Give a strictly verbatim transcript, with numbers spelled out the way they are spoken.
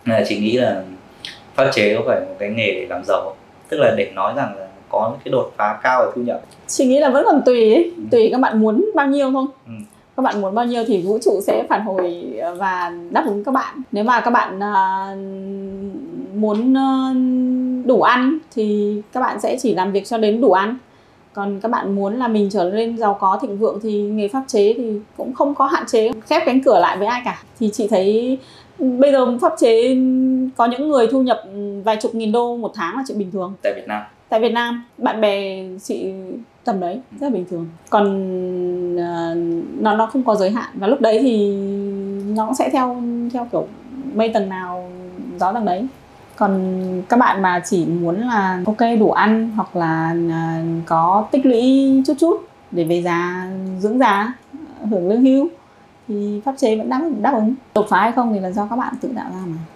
Nên là chị nghĩ là pháp chế có phải một cái nghề để làm giàu không? Tức là để nói rằng là có những cái đột phá cao về thu nhập. Chị nghĩ là vẫn còn tùy ấy. Ừ. Tùy các bạn muốn bao nhiêu thôi. Ừ. Các bạn muốn bao nhiêu thì vũ trụ sẽ phản hồi và đáp ứng các bạn. Nếu mà các bạn uh, muốn uh, đủ ăn thì các bạn sẽ chỉ làm việc cho đến đủ ăn. Còn các bạn muốn là mình trở nên giàu có thịnh vượng thì nghề pháp chế thì cũng không có hạn chế, khép cánh cửa lại với ai cả. Thì chị thấy bây giờ pháp chế có những người thu nhập vài chục nghìn đô một tháng là chuyện bình thường. Tại Việt Nam? Tại Việt Nam, bạn bè chị tầm đấy, rất là bình thường. Còn uh, nó nó không có giới hạn, và lúc đấy thì nó cũng sẽ theo theo kiểu mây tầng nào gió tầng đấy. Còn các bạn mà chỉ muốn là ok đủ ăn hoặc là uh, có tích lũy chút chút để về già dưỡng già, hưởng lương hưu thì pháp chế vẫn đáp, đáp ứng. Đột phá hay không thì là do các bạn tự tạo ra mà.